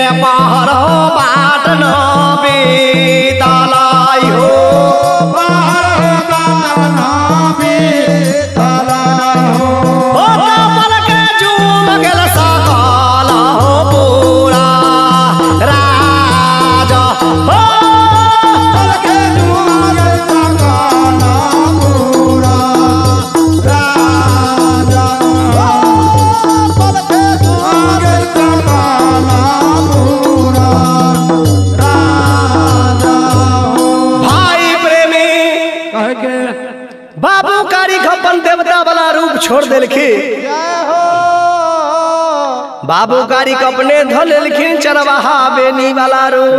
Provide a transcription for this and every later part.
बाहर बाट न बीतलाई हो बाहर बाट न बीतलाई हो पल के झूम गेल सकल हो पूरा राजा हो पल के झूम गेल सकल पूरा राजा पल के झूम गेल सकल पूरा राजा भाई प्रेमी कह के बाबू कारी खपन देवता वाला रूप छोड़ दिलखी बाबू कारी अपने धलिन चरवाहा बेनी वाला रूप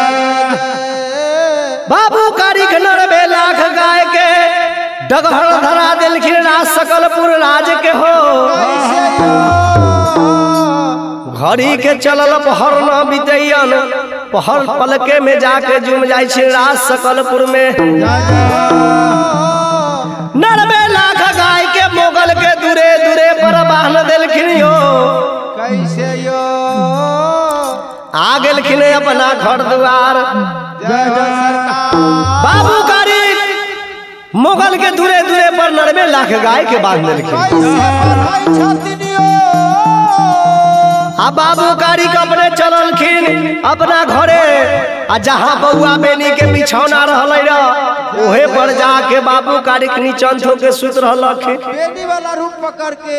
बाबू कारी नरबे लाख गाय के डगहर धरा दिलखिन राज सकलपुर राज के हो घड़ी के चलल पहर न बीतैन पहर पलके में जाके जुम जाय राज सकलपुर में नरबे लाख गाय के मोगल के दूरे दूरे पर बांध दिलखिन हो कैसे यो आ गेलखिन अपना घर द्वार बाबू कारी मोगल के दूरे दूरे पर नरबे लाख गाय के बांध दिलखिन आ बाबू कारी के अपने चललखिन अपना घरे आ जहाँ बउआ बेनी के बिछौना रहल ओहे पर जाके बाबू कारी के नीचन के सुत रहलखिन बेनी वाला रूप पकड़ के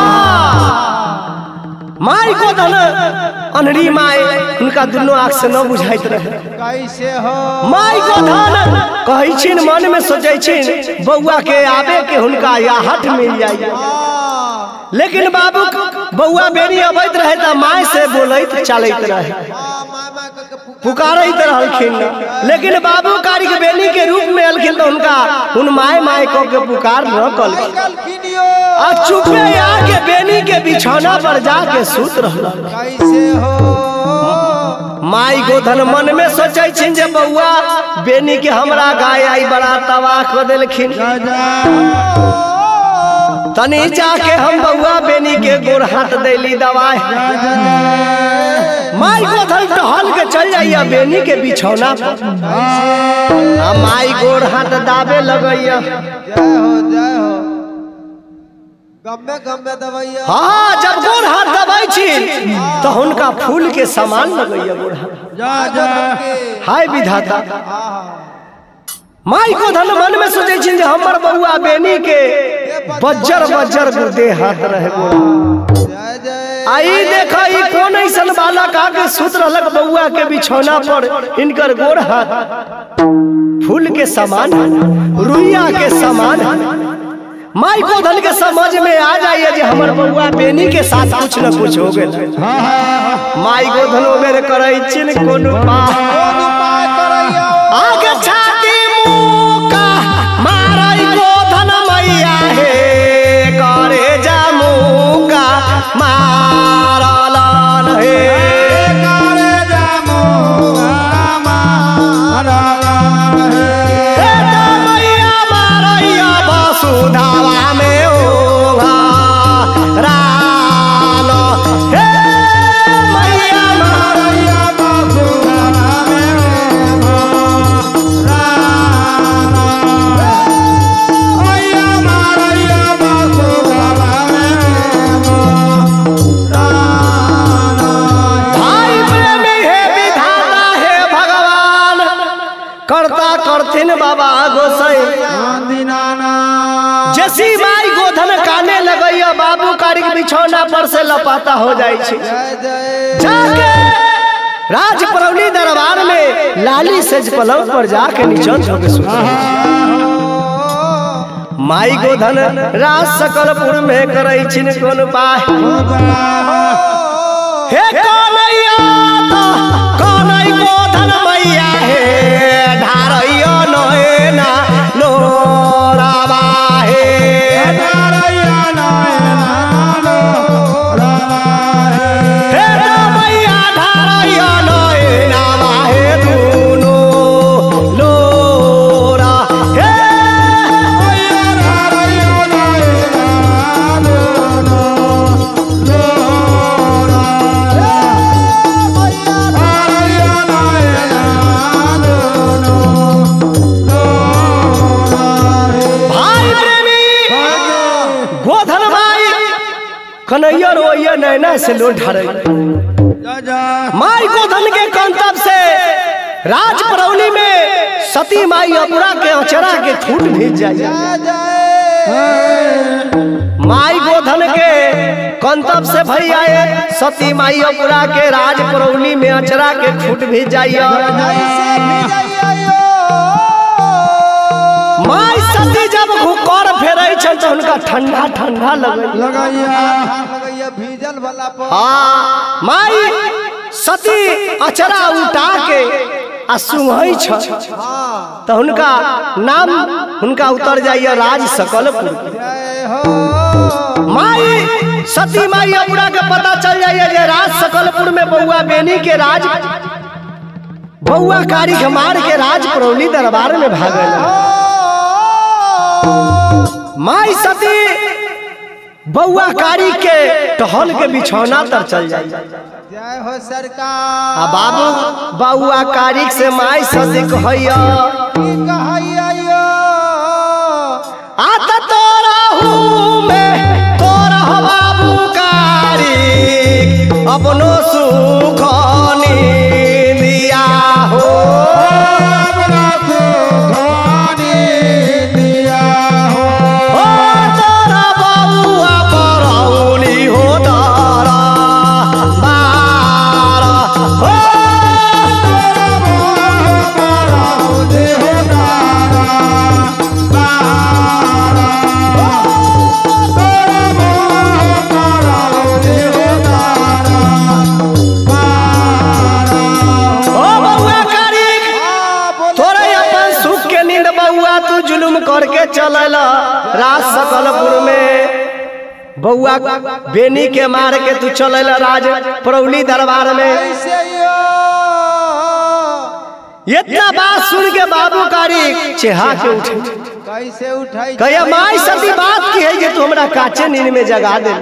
माई को धन अनरी माई उनका दोनों आँख से न बुझाइत रहे कैसे हो माई को धन कहिन मन में सोचैछिन बउआ के आबे के हुनका या हट मिल जाए लेकिन बाबू बउआ बेनी अबैत रहे त माई से बोलैत चलैत रहे पुकारैत रहलखिन लेकिन बाबू कारी के बेनी के रूप में अलखिन तो उनका उन माय माय को के पुकार न कलखिन आ चुपे आके बेनी के बिछौना पर जाके सुत रहल कैसे हो माई गोधन मन में सोचैछिन जे बउआ बेनी के हमरा गाय आई बड़ा तबाह कर देलखिन तनी जाके हम बउआ बेनी के गोर हाथ देली दवाई माई गोधन टहल के चल जाइया बेनी के बिछौना पर माई गोर हाथ दाबे लगैया जय हो गम्मे गम्मे दवाइया हाँ जब गोर हाथ दबाई छी तो उनका फूल के समान लगैया गोर हाथ हाय विधाता माई को धन मन में सोचे जे हमर बउआ बेनी के बज्जर बज्जर गुर्दे हाथ रहे आई देखा ई कौन ऐसन बालक आके सुत रहलक बउआ के बिछौना पर इनकर गोर हाथ फूल के समान रुइया के समान माई को धन के समझ में आ जाइए जे हमर बउआ बेनी के साथ कुछ न कुछ हो गेल माई को धन मेरे करई छिन कोन उपाय करैया आगे छाती मुका मारई को धन मैया हे करे जामुका मारलन हे करे जामुका मारलन हे मैया मारैया वसुधावा में होगा रान हे मैया मारैया वसुधावा में होगा रान मैया मारैया वसुधावा में होगा रान भाई प्रेमी हे विधाता हे भगवान करता करथिन बाबा गोसाई जैसी माई गोधन काने लगैया बाबू कारी के बिछौना पर से लपाता हो जाए जाके राज परौनी दरबार में लाली सेज पलंग पर जाके नीचन होके सुता माई गोधन राज सकलपुर में करई छिन कोन पाय हे कन्हैया तो कन्है गोधन मैया हे ढारैया नयना लोरावा हे ढारैया नयना लोरावा हे मैया ढारैया नयना हे दुनो लोरा हे मैया ढारैया नयना दुनो लोरा हे मैया कन्हैया रोइया नैना से लो ढारे माई गोधन के कंतब से राज परौनी में सती माई अपुरा के अचरा के खूट भीज जाए। माई गोधन के कंतब से भैया सती माई अपुरा के राज परौनी में अचरा के खूट भीज जाइए। माई सती जब घुकर फेरे छन तो उनका ठंडा ठंडा लगैया भीजल वाला पर। हाँ माई सती अचरा उठा के आ सुंघई छ तो उनका नाम उनका उतर जाइए राज सकलपुर। माई सती माई अपुरा के पता चल जाइए जे राज सकलपुर में बउआ बेनी के राज बउआ कारी के मार के राज परौनी दरबार में भागल। माई सती बउआ कारी के टहल के बिछौना तर चल जाए। जय हो सरकार। बाबू बउआ कारी से माई सती कहैया आता तोरा हूँ मैं तोरा बाबू कारी अपनो सुख दिया हो करके चलल राज सकलपुर में बउआ बेनी के मार के तू चलल राज परौनी दरबार में। इतना बात सुन के बाबू कारी चेहा के उठे कैसे उठाई कहिया माई सती बात की है कि तू हमरा काचे नींद में जगा दे।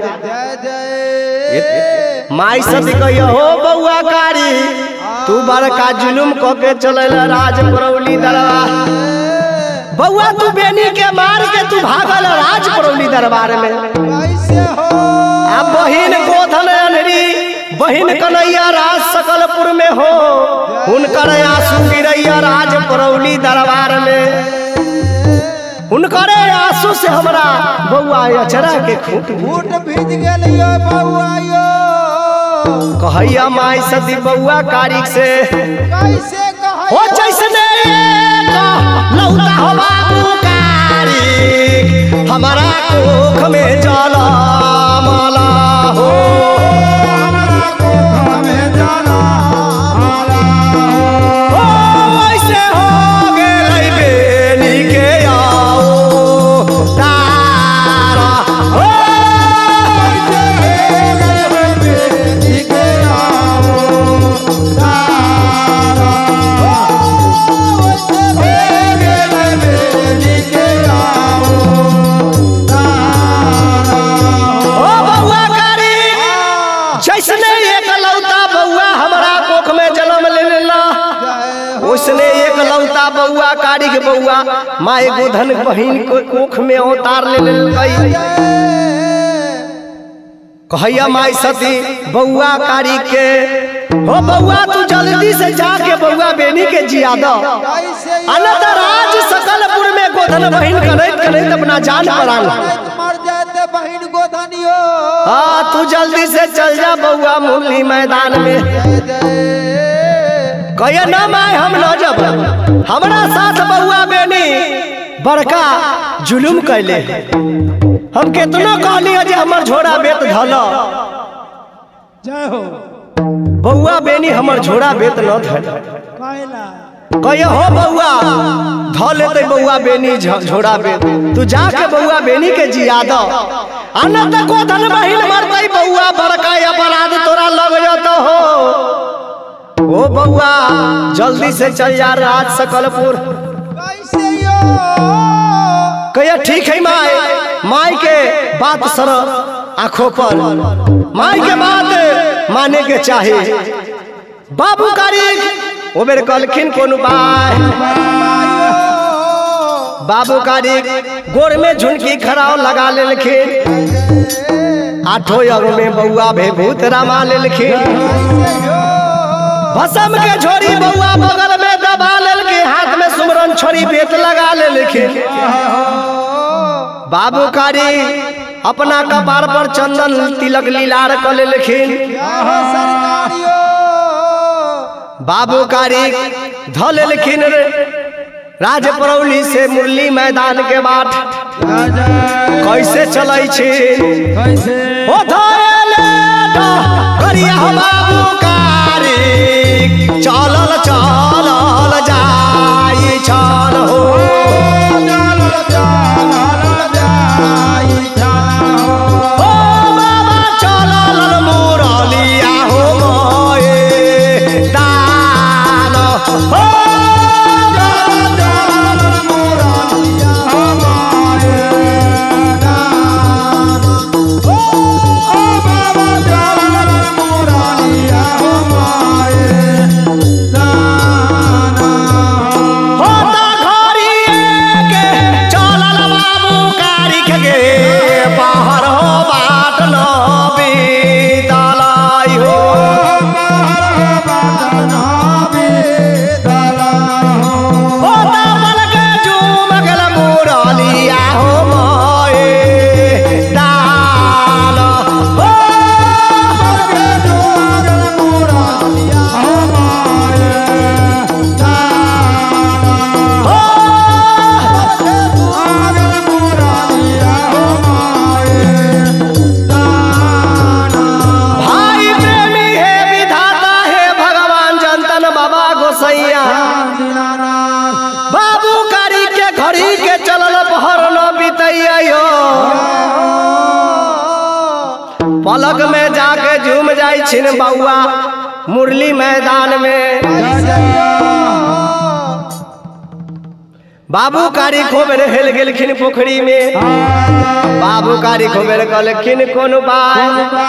माई सती कहिया हो बउआ कारी तू बड़का जुलुम क के चलल राज परौनी दरबार। बउआ तू बेनी के मार के तू भागल राज परौनी दरबार में। कैसे हो अब बहिन गोधन अनहरी बहिन कन्हैया राज सकलपुर में हो उनकर आंसू गिरैया राज परौनी दरबार में। उनकर आंसू से हमरा बउआ अचरा के खूट भीज गेल बउआ कहैया माई सती बउआ कारी से कैसे हो जैसने लौटा हो बाबू कारी हमारा कोख में जाला माला हो हमारा कोख में जाला माला हो ऐसे हो गेलै बेनी के आओ तारा हो ऐसे हो गेलै बेनी के आओ तारा उसने एक लौता बउआ कारी के बउआ माई गोधन बहिन को कोख में उतार ले गई। कहैया माई सती बउआ कारी के हो बउआ तू जल्दी से जाके बउआ बेनी के जिया दो अनंत राज सकलपुर में गोधन बहिन करैत अपना जान परान मर जाते बहिन गोधनियो। हाँ तू जल्दी से चल जा बउआ मुरली मैदान में। कहिया ना माय हम न जब हमरा साथ बउआ बेनी बड़का जुलुम कैले हम केतनो कहली जे हमर झोड़ा बेत धल जय हो बउआ बेनी हमर झोड़ा बेत न धल कहिया हो बउआ ध लेते बउआ बेनी झोड़ा बेत तू जाके बउआ बेनी के जिया दो अनंत गोधन बहिन मरतई बउआ बड़का अपराध तोरा लग जाता हो। ओ बउआ जल्दी से चल जा राज सकलपुर। कहिया ठीक है माई के बात सर आंखों पर माई के बात माने के चाहे। बाबू कारी वो मेरे कलखिन कोनो बाय बाबू कारी गोर में झुनकी खराव लगा लेलखिन आठों योग में बउआ भूत रामा लेलखिन। भसम के झोरी बउआ बगल में दबा लेलखिन, हाथ में सुमरन छोरी बेत लगा लेलखिन। बाबू कारी अपना कपार पर चंदन तिलक लीलार कर लेलखिन। बाबू कारी ध लेलखिन राजपरौली से मुरली मैदान के बाट। कैसे चलै छी ओ धले करिया बाबू कारी, चलल चलल जाई छल हो, पलक में जाके झूम जाई छिन बउआ मुरली मैदान में। बाबू कारी खोबेर हेल गेलखिन पोखरी में। बाबू कारी खोबेर कहलखिन कोन बाय,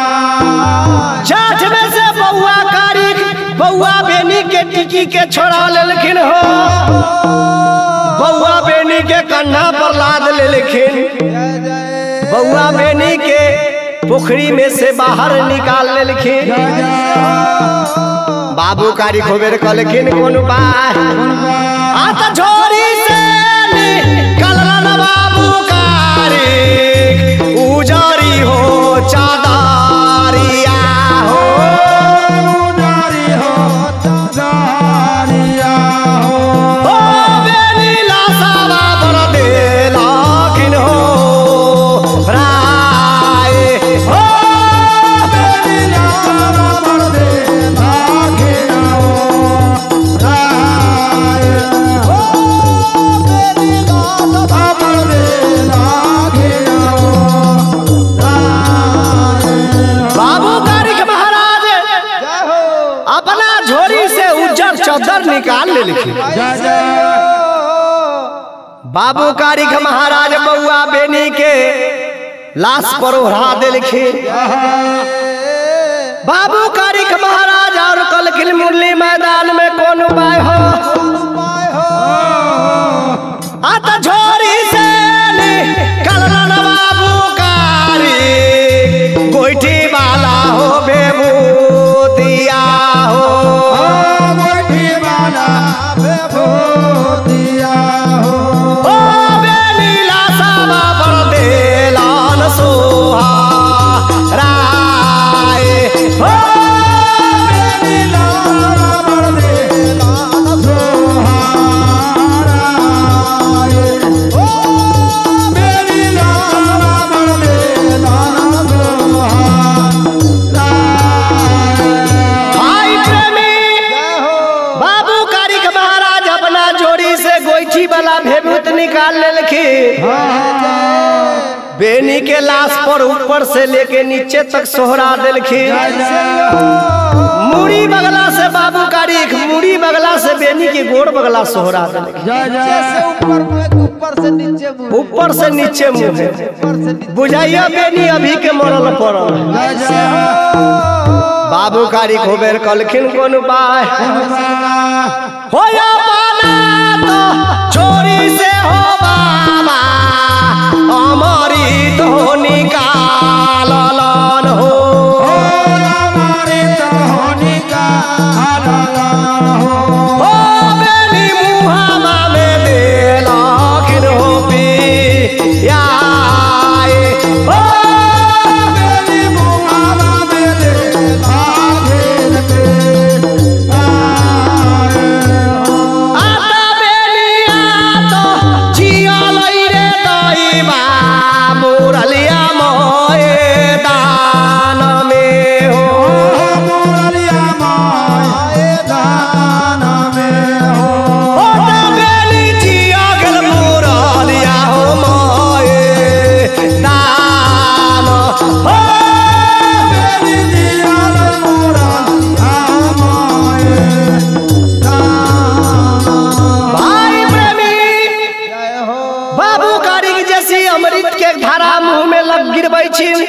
छठ में से बउआ कारी बउआ बेनी के टिकी के छोड़ा लेलखिन हो, बउआ बेनी के कन्हा पर लाद लेलखिन। बउआ बेनी के पोखरी में से बाहर निकाल लेलखिन। बाबू कारी खोबेर कहलखिन कोन बाय, आत झोरी से निकललन बाबू कारी, उजारी हो चादरिया हो, उजारी हो चादरिया हो, ओ बेनी लासावा पर देलखिन हो चदर निकाल लेलखिन। बाबू कारी महाराज बउआ बेनी के लाश पर ओढ़ा देलखिन। बाबू कारी महाराज और कहलखिन मुरली मैदान में कौन उपाय हो, आत झोरी से निकललन बाबू कारी, गोइठी वाला हो बेबूतिया हो, निकाल लेलखिन। बेनी के लाश पर ऊपर से लेके नीचे तक सोहरा देलखिन। मुड़ी बगला से बाबू कारी मुड़ी बगला से बेनी की गोड़ बगला सोहरा देलखिन। ऊपर से नीचे मुँह बुझाइया बेनी अभी के मरल पड़ल। बाबू कारी खोबेर कहलखिन कोन उपाय होया पाना तो चोरी से हो बाबा, अमरी तो निकाल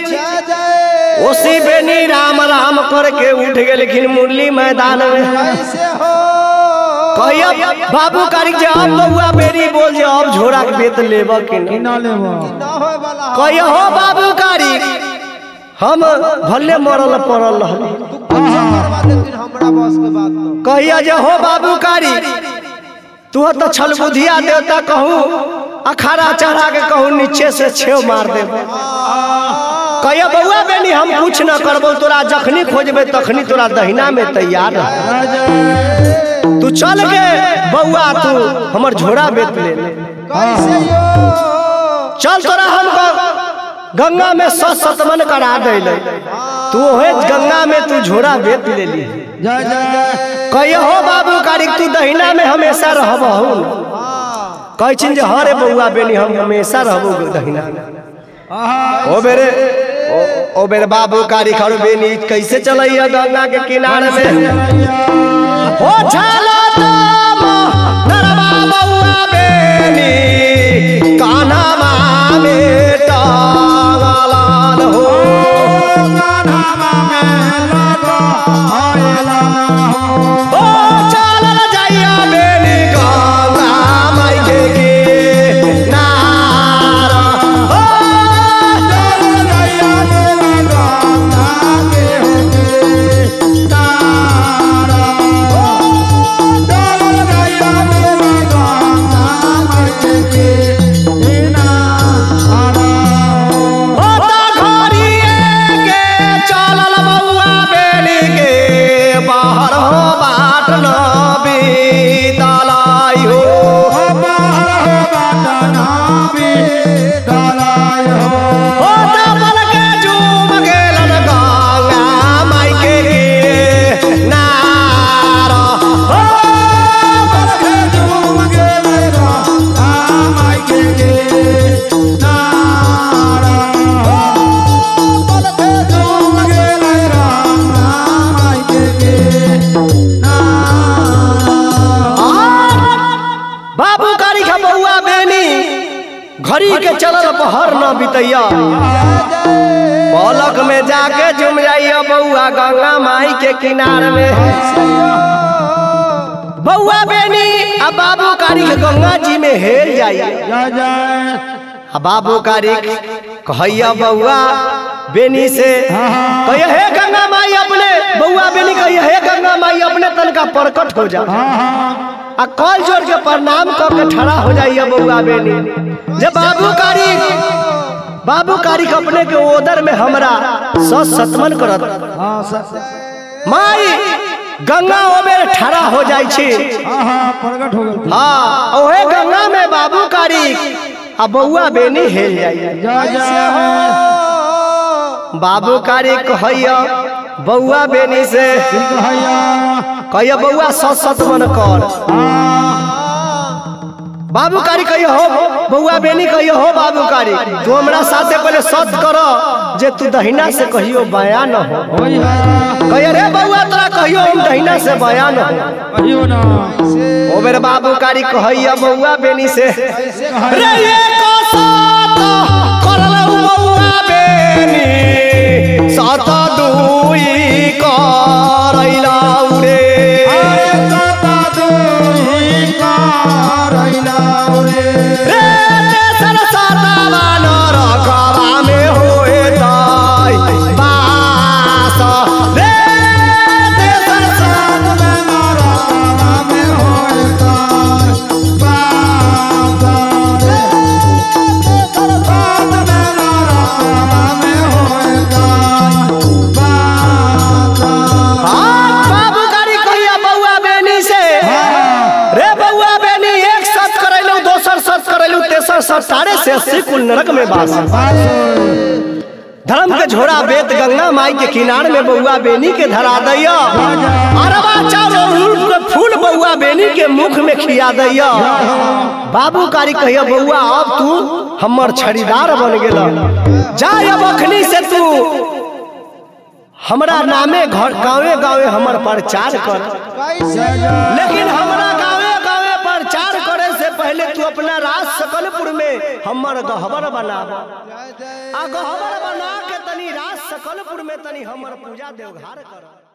उसी बेनी राम राम करके उठ गए, लेकिन मुरली मैदान में कहिया बाबू कारिक जे अब बउआ बेनी बोल जे अब झोरा के बेत लेबा कि ना लेबा। कहिया हो बाबू कारिक हम भले मरल पड़ल रहल, कहिया जे हो बाबू कारिक तू तो छल बुधिया देवता कहूँ अखाड़ा चढ़ा के कहूँ नीचे से छेव मार दे। कहिया बउआ बेनी हम कुछ न करबो, तोरा जखनी खोजबे तखनी तोरा दहिना में तैयार है। तू चल के बउआ तू हमर झोरा बेत ले, चल तोरा हम गंगा में सतमन करा दे, तू ओहे गंगा में तू झोरा बेत ले ली। कहिया हो बाबू कारिक तू दहिना में हमेशा रहबहु, कह छिन जे हाँ रे बउआ बेनी हम हमेशा रहबो दहिना। ओ बेरे बाबू कारिक और बेनी कैसे चलैया गंगा के किनारे में हो छाला नरवा बउआ बेनी कान्हा में टांगलान हो, घड़ी के चलल पहर न बितैया, पलक में जाके झूम जाइया बउआ गंगा माई के किनार में। बउआ बेनी अब बाबू कारिक गंगा जी में हेल जाइए, बाबू कारिक कहैया बउआ बेनी से कहिया हे गंगा माई अपने, बउआ बेनी कहिया हे गंगा माई अपने तनका प्रकट हो जा, आ कल जोड़ के प्रणाम करके ठड़ा हो जाइए बउआ बेनी। जब बाबू कारिक अपने के ओदर में हमरा सतमन करत माई गंगा ओबे ठड़ा हो जाई छी, प्रकट हो गल। हां ओहे गंगा में बाबू कारिक आ बउआ बेनी हेल जाइए। बाबू कारिक कहैया बउआ बेनी से कहिया बउआ सतमन कर। बाबू कारिक कहियो हो बउआ बेनी कहियो हो बाबू कारिक तू हमरा साथे पहले सत करो जे तू दहिना से कहियो बया न हो। कहिया रे बउआ तोरा कहियो हम दहिना से बया न हो कहियो ना। ओ मेरे बाबू कारिक कहिया बउआ बेनी से रे ये को सात करलौ बउआ बेनी सात दुई करैला रे, साढ़े से 80 कुल नरक में बास। धर्म के झोरा बेत गंगा माई के किनार में बउआ बेनी के धरा दैया, अरबा चावल फूल बउआ बेनी के मुख में खिया दैया। बाबू कारिक कहिया बउआ अब तू हमर छड़ीदार बन गेला, जा अब अखनी से तू हमरा नामे घर गाँवे गाँवे हमर प्रचार कर। लेकिन हमरा गाँवे गाँवे प्रचार करे से पहले तू अपना राज सकलपुर में हमर गहबर बना, आ गहबर बना के तनी राज सकलपुर में तनी हमर पूजा देवघार कर।